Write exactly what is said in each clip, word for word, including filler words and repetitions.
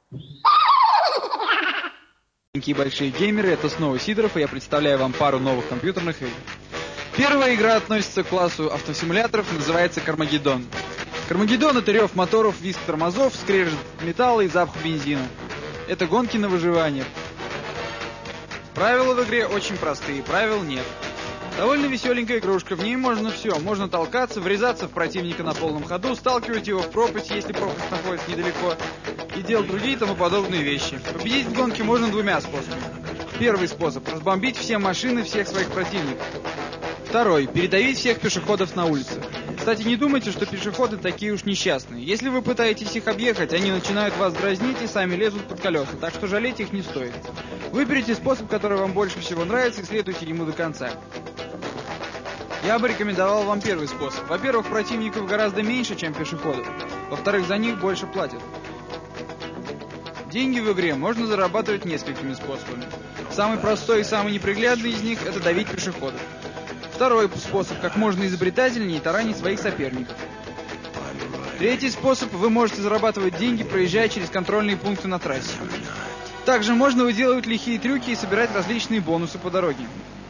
Маленькие большие геймеры, это снова Сидоров, и я представляю вам пару новых компьютерных игр. Первая игра относится к классу автосимуляторов, называется Кармагеддон. Кармагеддон — это рев моторов, визг тормозов, скрежет металла и запах бензина. Это гонки на выживание. Правила в игре очень простые, правил нет. Довольно веселенькая игрушка, в ней можно все. Можно толкаться, врезаться в противника на полном ходу, сталкивать его в пропасть, если пропасть находится недалеко, и делать другие тому подобные вещи. Победить в гонке можно двумя способами. Первый способ — разбомбить все машины всех своих противников. Второй — передавить всех пешеходов на улице. Кстати, не думайте, что пешеходы такие уж несчастные. Если вы пытаетесь их объехать, они начинают вас дразнить и сами лезут под колеса, так что жалеть их не стоит. Выберите способ, который вам больше всего нравится, и следуйте ему до конца. Я бы рекомендовал вам первый способ. Во-первых, противников гораздо меньше, чем пешеходов. Во-вторых, за них больше платят. Деньги в игре можно зарабатывать несколькими способами. Самый простой и самый неприглядный из них – это давить пешеходов. Второй способ – как можно изобретательнее таранить своих соперников. Третий способ – вы можете зарабатывать деньги, проезжая через контрольные пункты на трассе. Также можно выделывать лихие трюки и собирать различные бонусы по дороге.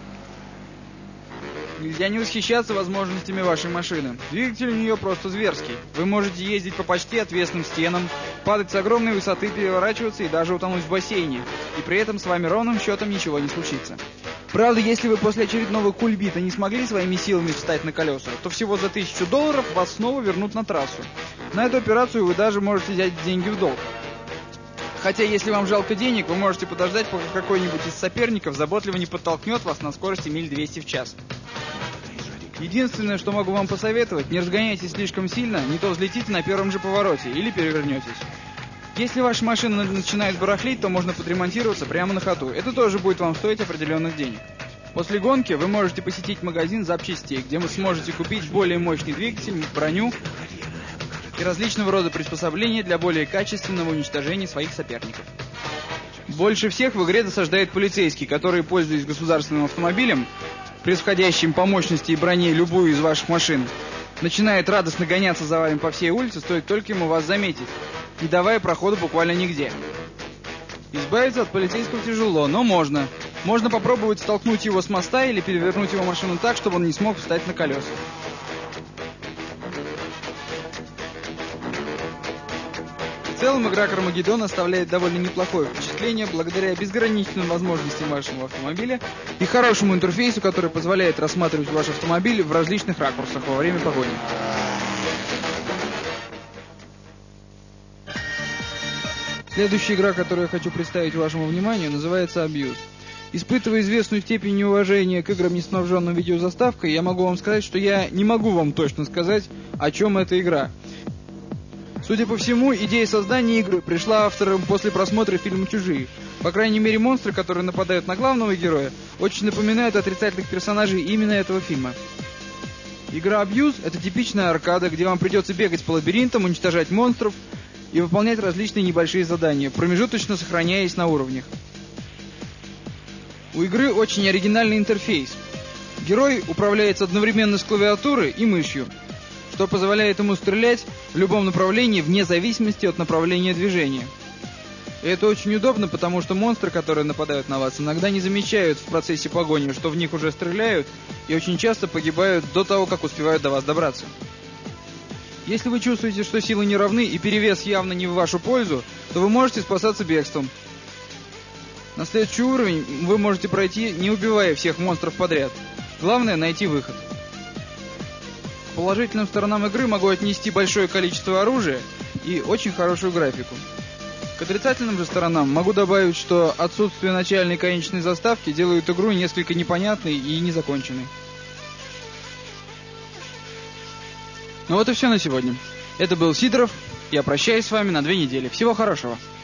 Нельзя не восхищаться возможностями вашей машины. Двигатель у нее просто зверский. Вы можете ездить по почти отвесным стенам, падать с огромной высоты, переворачиваться и даже утонуть в бассейне. И при этом с вами ровным счетом ничего не случится. Правда, если вы после очередного кульбита не смогли своими силами встать на колеса, то всего за тысячу долларов вас снова вернут на трассу. На эту операцию вы даже можете взять деньги в долг. Хотя, если вам жалко денег, вы можете подождать, пока какой-нибудь из соперников заботливо не подтолкнет вас на скорости миль двести в час. Единственное, что могу вам посоветовать, не разгоняйтесь слишком сильно, не то взлетите на первом же повороте или перевернетесь. Если ваша машина начинает барахлить, то можно подремонтироваться прямо на ходу. Это тоже будет вам стоить определенных денег. После гонки вы можете посетить магазин запчастей, где вы сможете купить более мощный двигатель, броню и различного рода приспособления для более качественного уничтожения своих соперников. Больше всех в игре досаждает полицейский, который, пользуясь государственным автомобилем, превосходящим по мощности и броне любую из ваших машин, начинает радостно гоняться за вами по всей улице, стоит только ему вас заметить, не давая прохода буквально нигде. Избавиться от полицейского тяжело, но можно. Можно попробовать столкнуть его с моста или перевернуть его машину так, чтобы он не смог встать на колеса. В целом, игра Кармагеддон оставляет довольно неплохое впечатление благодаря безграничным возможностям вашего автомобиля и хорошему интерфейсу, который позволяет рассматривать ваш автомобиль в различных ракурсах во время погони. Следующая игра, которую я хочу представить вашему вниманию, называется Abuse. Испытывая известную степень неуважения к играм, не снабженным видеозаставкой, я могу вам сказать, что я не могу вам точно сказать, о чем эта игра. Судя по всему, идея создания игры пришла авторам после просмотра фильма «Чужие». По крайней мере, монстры, которые нападают на главного героя, очень напоминают отрицательных персонажей именно этого фильма. Игра Abuse — это типичная аркада, где вам придется бегать по лабиринтам, уничтожать монстров и выполнять различные небольшие задания, промежуточно сохраняясь на уровнях. У игры очень оригинальный интерфейс. Герой управляется одновременно с клавиатурой и мышью, что позволяет ему стрелять в любом направлении вне зависимости от направления движения. И это очень удобно, потому что монстры, которые нападают на вас, иногда не замечают в процессе погони, что в них уже стреляют, и очень часто погибают до того, как успевают до вас добраться. Если вы чувствуете, что силы не равны и перевес явно не в вашу пользу, то вы можете спасаться бегством. На следующий уровень вы можете пройти, не убивая всех монстров подряд. Главное — найти выход. К положительным сторонам игры могу отнести большое количество оружия и очень хорошую графику. К отрицательным же сторонам могу добавить, что отсутствие начальной и конечной заставки делают игру несколько непонятной и незаконченной. Ну вот и все на сегодня. Это был Сидоров. Я прощаюсь с вами на две недели. Всего хорошего.